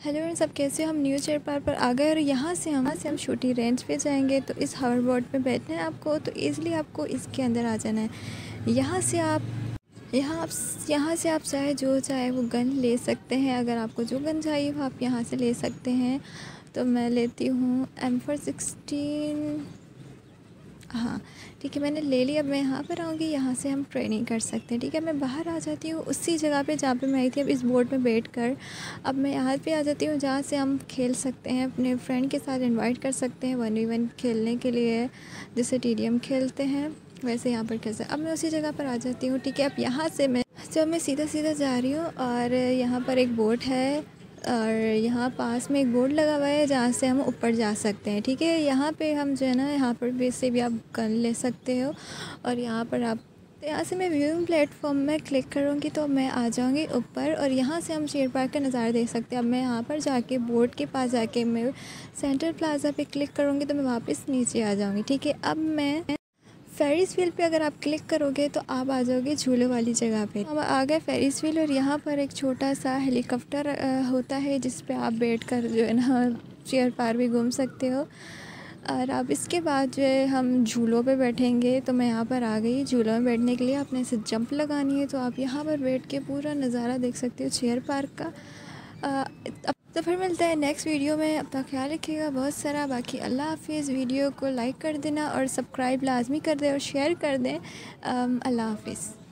Hello friends, सब कैसे हो। हम न्यू चेयर पार्क पर आ गए और यहाँ से हम छोटी रेंज पे जाएंगे। तो इस हावर बोर्ड पे बैठना है आपको, तो ईज़िली आपको इसके अंदर आ जाना है। यहाँ से आप चाहे जो चाहे वो गन ले सकते हैं। अगर आपको जो गन चाहिए वो आप यहाँ से ले सकते हैं। तो मैं लेती हूँ M416। हाँ ठीक है, मैंने ले लिया। अब मैं यहाँ पर आऊँगी, यहाँ से हम ट्रेनिंग कर सकते हैं। ठीक है, मैं बाहर आ जाती हूँ उसी जगह पे जहाँ पे मैं आई थी। अब इस बोर्ड में बैठकर अब मैं यहाँ पे आ जाती हूँ जहाँ से हम खेल सकते हैं, अपने फ्रेंड के साथ इनवाइट कर सकते हैं 1v1 खेलने के लिए। जैसे TDM खेलते हैं वैसे यहाँ पर खेल सकते। अब मैं उसी जगह पर आ जाती हूँ। ठीक है, अब यहाँ से मैं सीधा सीधा जा रही हूँ और यहाँ पर एक बोट है और यहाँ पास में एक बोर्ड लगा हुआ है जहाँ से हम ऊपर जा सकते हैं। ठीक है, यहाँ पे हम जो है ना, यहाँ पर भी से भी आप गन ले सकते हो। और यहाँ से मैं व्यूइंग प्लेटफॉर्म में क्लिक करूँगी तो मैं आ जाऊँगी ऊपर और यहाँ से हम चेयर पार्क का नज़ारा देख सकते हैं। अब मैं यहाँ पर जाके बोर्ड के पास जाके मैं सेंटर प्लाज़ा पे क्लिक करूँगी तो मैं वापस नीचे आ जाऊँगी। ठीक है, अब मैं फेरिस व्हील पे अगर आप क्लिक करोगे तो आप आ जाओगे झूले वाली जगह पे। अब आ गए फेरिस व्हील और यहाँ पर एक छोटा सा हेलीकॉप्टर होता है जिस पे आप बैठकर जो है ना चेयर पार भी घूम सकते हो। और अब इसके बाद जो है हम झूलों पे बैठेंगे। तो मैं यहाँ पर आ गई। झूलों में बैठने के लिए आपने ऐसे जंप लगानी है, तो आप यहाँ पर बैठ के पूरा नज़ारा देख सकते हो चेयर पार्क का। अब तो फिर मिलता है नेक्स्ट वीडियो में। अपना ख्याल रखिएगा बहुत सारा। बाकी अल्लाह हाफिज़। वीडियो को लाइक कर देना और सब्सक्राइब लाजमी कर दें और शेयर कर दें। अल्लाह हाफिज़।